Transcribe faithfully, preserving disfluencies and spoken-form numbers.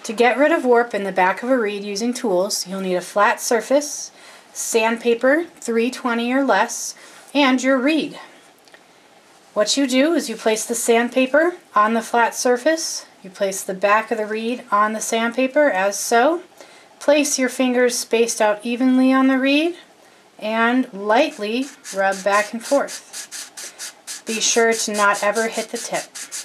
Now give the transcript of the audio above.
To get rid of warp in the back of a reed using tools, you'll need a flat surface, sandpaper, three twenty or less, and your reed. What you do is you place the sandpaper on the flat surface, you place the back of the reed on the sandpaper as so, place your fingers spaced out evenly on the reed, and lightly rub back and forth. Be sure to not ever hit the tip.